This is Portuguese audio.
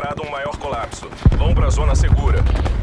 esperado um maior colapso. Vão para a zona segura.